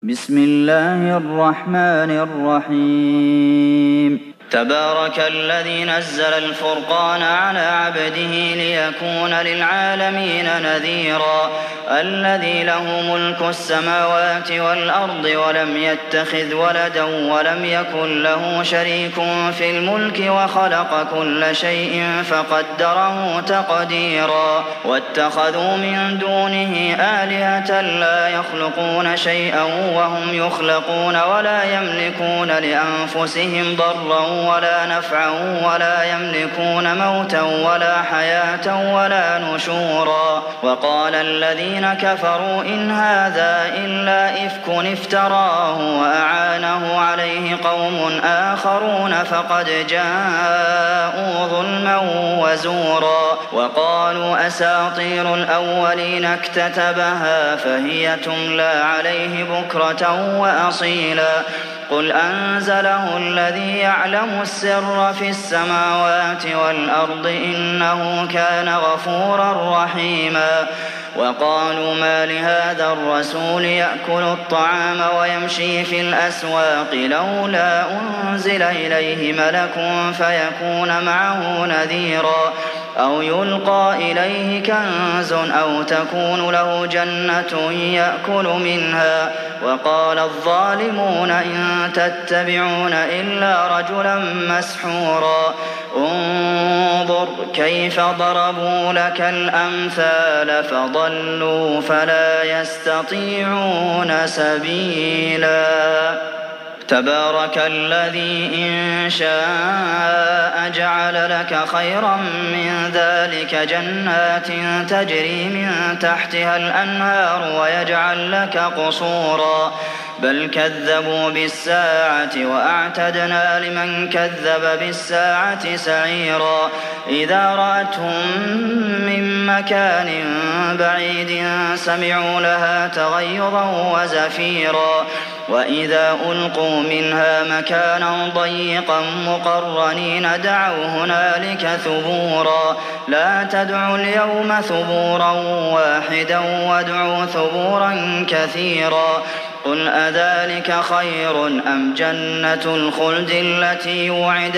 بسم الله الرحمن الرحيم تبارك الذي نزل الفرقان على عبده ليكون للعالمين نذيرا الذي له ملك السماوات والأرض ولم يتخذ ولدا ولم يكن له شريك في الملك وخلق كل شيء فقدره تقديرا واتخذوا من دونه آلهة لا يخلقون شيئا وهم يخلقون ولا يملكون لأنفسهم ضرا ولا نفعا ولا يملكون موتا ولا حياة ولا نشورا وقال الذين كفروا إن هذا إلا إفك افتراه وأعانه عليه قوم آخرون فقد جاءوا ظلما وزورا وقالوا أساطير الأولين اكتتبها فهي تملى عليه بكرة وأصيلا قل أنزله الذي يعلم السر في السماوات والأرض إنه كان غفورا رحيما وقالوا ما لهذا الرسول يأكل الطعام ويمشي في الأسواق لولا أنزل إليه ملك فيكون معه نذيرا أو يلقى إليه كنز أو تكون له جنة يأكل منها وقال الظالمون إن تتبعون إلا رجلا مسحورا انظر كيف ضربوا لك الأمثال فضلوا فلا يستطيعون سبيلا تبارك الذي إن شاء جعل لك خيرا من ذلك جنات تجري من تحتها الأنهار ويجعل لك قصورا بل كذبوا بالساعة وأعتدنا لمن كذب بالساعة سعيرا إذا رأتهم من مكان بعيد سمعوا لها تغيظا وزفيرا وإذا ألقوا منها مكانا ضيقا مقرنين دعوا هنالك ثبورا لا تدعوا اليوم ثبورا واحدا وادعوا ثبورا كثيرا قل أذلك خير أم جنة الخلد التي وعد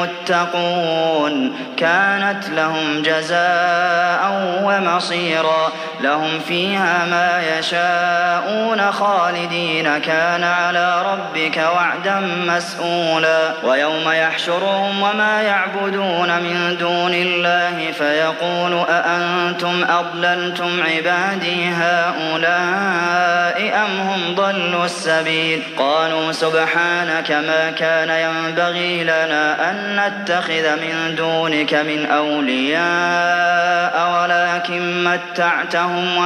المتقون كانت لهم جزاء ومصيرا لهم فيها ما يشاءون خالدين كان على ربك وعدا مسئولا ويوم يحشرهم وما يعبدون من دون الله فيقول أأنتم أضللتم عبادي هؤلاء أم هم ضلوا السبيل قالوا سبحانك ما كان ينبغي لنا أن نتخذ من دونك من أولياء ولكن متعتهم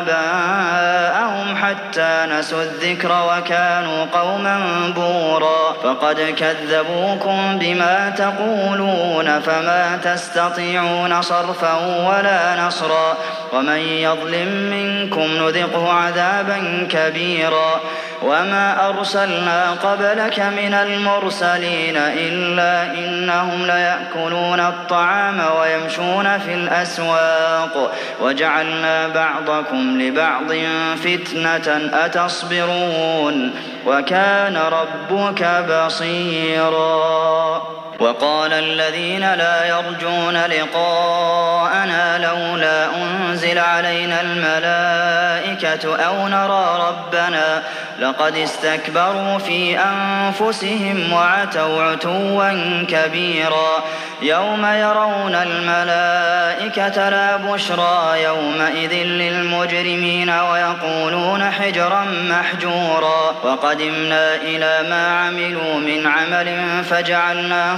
وآباءهم حتى نسوا الذكر وكانوا قوما بورا فقد كذبوكم بما تقولون فما تستطيعون صرفا ولا نصرا ومن يظلم منكم نذقه عذابا كبيرا وما أرسلنا قبلك من المرسلين إلا إنهم ليأكلون الطعام ويمشون في الأسواق وجعلنا بعضكم لبعض فتنة أتصبرون وكان ربك بصيرا وقال الذين لا يرجون لقاءنا لولا أنزل علينا الملائكة أو نرى ربنا لقد استكبروا في أنفسهم وعتوا عتوا كبيرا يوم يرون الملائكة لا بشرى يومئذ للمجرمين ويقولون حجرا محجورا وقدمنا إلى ما عملوا من عمل فجعلناه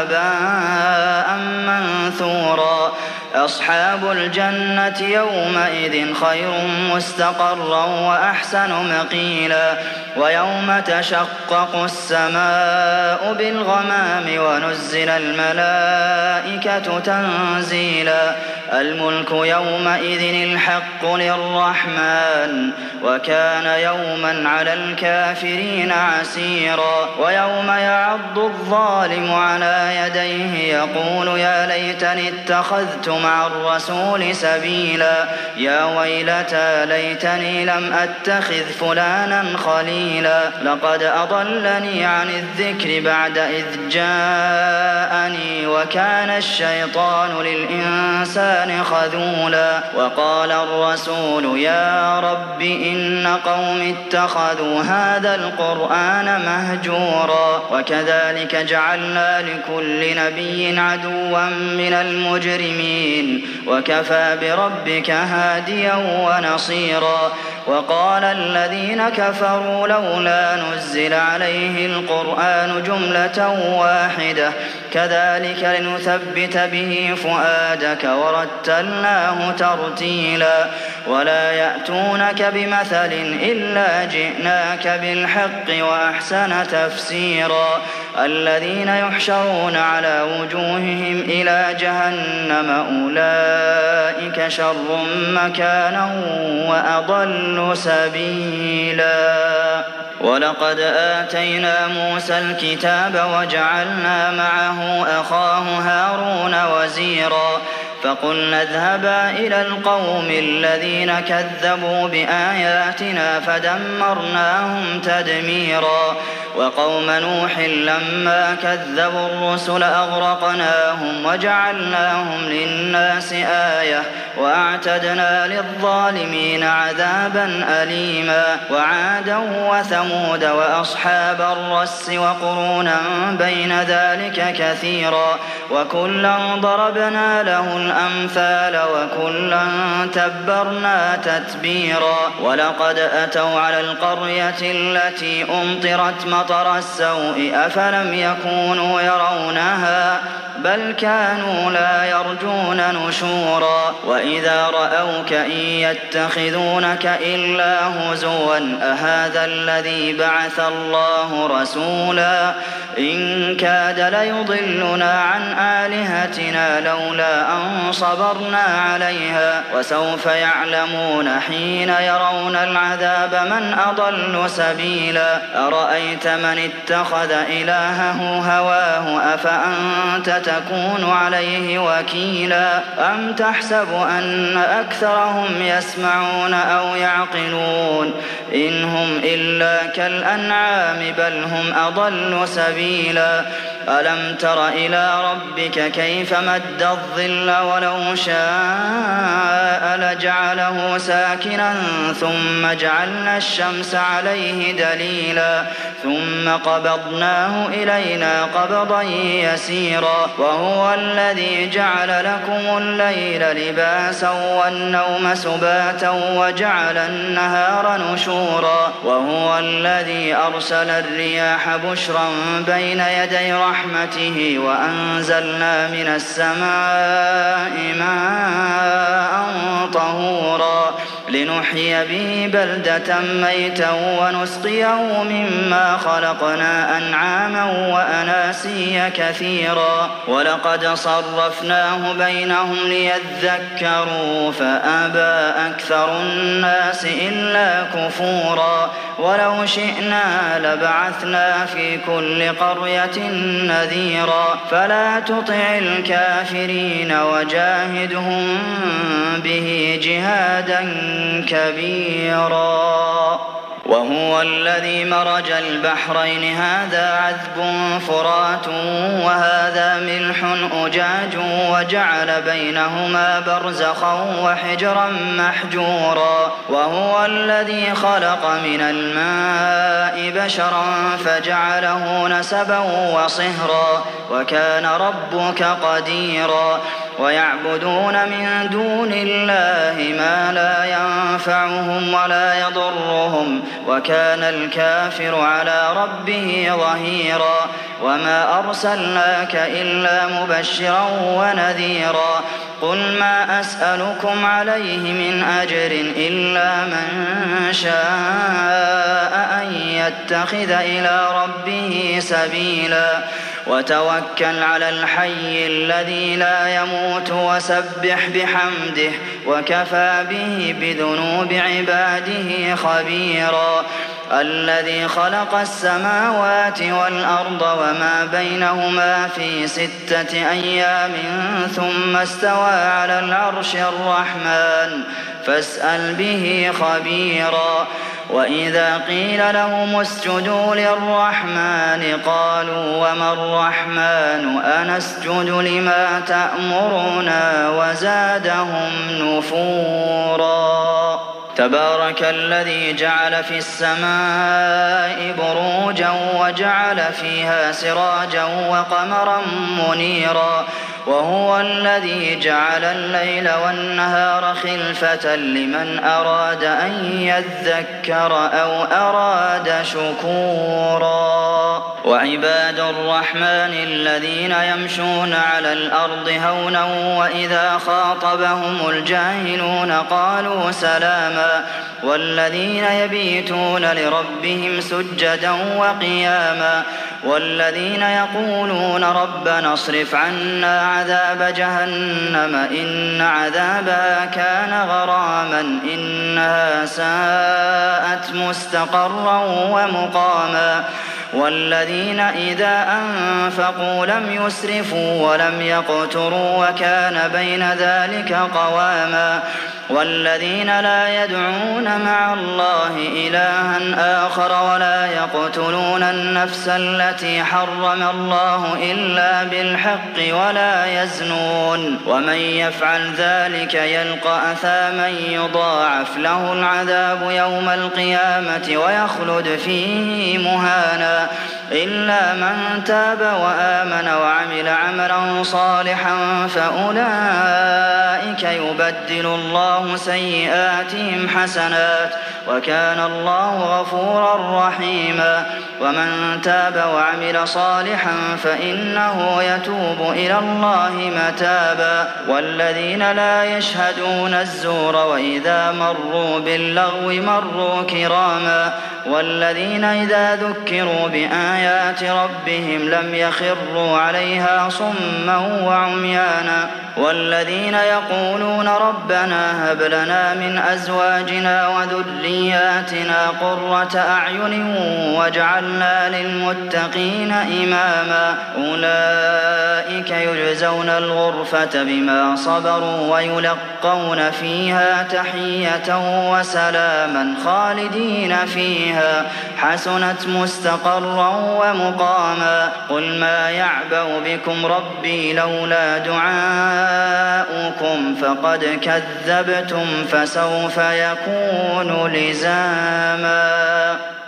هباء منثورا أصحاب الجنة يومئذ خير مستقرا وأحسن مقيلا ويوم تشقق السماء بالغمام ونزل الملائكة تنزيلا الملك يومئذ الحق للرحمن وكان يوما على الكافرين عسيرا ويوم يعض الظالم على يديه يقول يا ليتني اتخذت مع الرسول سبيلا يا ويلتى ليتني لم أتخذ فلانا خليلا لقد أضلني عن الذكر بعد إذ جاءني وكان الشيطان للإنسان خذولا وقال الرسول يا رب إن قوم اتخذوا هذا القرآن مهجورا وكذلك جعلنا لكل نبي عدوا من المجرمين وكفى بربك هاديا ونصيرا وقال الذين كفروا لولا نزل عليه القرآن جملة واحدة كذلك لنثبت به فؤادك ورتلناه ترتيلا ولا يأتونك بمثل إلا جئناك بالحق وأحسن تفسيرا الذين يحشرون على وجوههم إلى جهنم أولئك شر مكانا وأضل سبيلا ولقد آتينا موسى الكتاب وجعلنا معه أخاه هارون وزيرا فقلنا اذهبا إلى القوم الذين كذبوا بآياتنا فدمرناهم تدميرا وقوم نوح لما كذبوا الرسل أغرقناهم وجعلناهم للناس آية وأعتدنا للظالمين عذابا أليما وعادا وثمود وأصحاب الرس وقرونا بين ذلك كثيرا وكلا ضربنا له الأمثال وكلا تبرنا تتبيرا ولقد أتوا على القرية التي أمطرت مطر السوء أفلم يكونوا يرونها بل كانوا لا يرجون نشورا وإذا رأوك إن يتخذونك إلا هزوا أهذا الذي بعث الله رسولا إن كاد ليضلنا عن آلهتنا لولا أن صبرنا عليها وسوف يعلمون حين يرون العذاب من أضل سبيلا أرأيت من اتخذ إلهه هواه أفأنت تكون عليه وكيلا أم تحسب أن أكثرهم يسمعون أو يعقلون إن هم إلا كالأنعام بل هم أضل سبيلا ألم تر إلى ربك كيف مد الظل ولو شاء لجعله ساكنا ثم جعلنا الشمس عليه دليلا ثم قبضناه إلينا قبضا يسيرا وهو الذي جعل لكم الليل لباسا والنوم سباتا وجعل النهار نشورا وهو الذي أرسل الرياح بشرا بين يدي رحمته وأنزلنا من السماء ماء طهورا لنحيي به بلدة ميتا ونسقيه مما خلقنا أنعاما وأناسيا كثيرا ولقد صرفناه بينهم ليذكروا فأبى أكثر الناس إلا كفورا ولو شئنا لبعثنا في كل قرية نذيرا فلا تطع الكافرين وجاهدهم به جهادا كبيرا وهو الذي مرج البحرين هذا عذب فرات وهذا ملح أجاج وجعل بينهما برزخا وحجرا محجورا وهو الذي خلق من الماء بشرا فجعله نسبا وصهرا وكان ربك قديرا ويعبدون من دون الله ما لا ينفعهم ولا يضرهم وكان الكافر على ربه ظهيرا وما أرسلناك إلا مبشرا ونذيرا قل ما أسألكم عليه من أجر إلا من شاء أن يتخذ إلى ربه سبيلا وتوكل على الحي الذي لا يموت وسبح بحمده وكفى به بذنوب عباده خبيرا الذي خلق السماوات والأرض وما بينهما في 6 أيام ثم استوى على العرش الرحمن فاسأل به خبيرا وإذا قيل لهم اسجدوا للرحمن قالوا وما الرحمن أنسجد لما تأمرنا وزادهم نفورا تبارك الذي جعل في السماء بروجا وجعل فيها سراجا وقمرا منيرا وهو الذي جعل الليل والنهار خلفة لمن أراد أن يذكر أو أراد شكورا وعباد الرحمن الذين يمشون على الأرض هونا وإذا خاطبهم الجاهلون قالوا سلاما والذين يبيتون لربهم سجدا وقياما والذين يقولون ربنا اصرف عنا عذاب جهنم إن عذابها كان غراما إنها ساءت مستقرا ومقاما والذين إذا أنفقوا لم يسرفوا ولم يقتروا وكان بين ذلك قواما والذين لا يدعون مع الله إلها آخر ولا يقتلون النفس التي حرم الله إلا بالحق ولا يزنون ومن يفعل ذلك يلقى أثاما يضاعف له العذاب يوم القيامة ويخلد فيه مهانا إلا من تاب وآمن وعمل عملا صالحا فأولئك يبدل الله سيئاتهم حسنات وكان الله غفورا رحيما ومن تاب وعمل صالحا فإنه يتوب إلى الله متابا والذين لا يشهدون الزور وإذا مروا باللغو مروا كراما والذين إذا ذكروا بآيات ربهم لم يخروا عليها صما وعميانا والذين يقولون ربنا هب لنا من أزواجنا وذرياتنا قرة أعين واجعلنا للمتقين إماما أولئك يجزون الغرفة بما صبروا ويلقون فيها تحية وسلاما خالدين فيها حسنت مستقرا ومقاما قل ما يعبأ بكم ربي لولا دعاؤكم فقد كذبتم فسوف يكون لزاما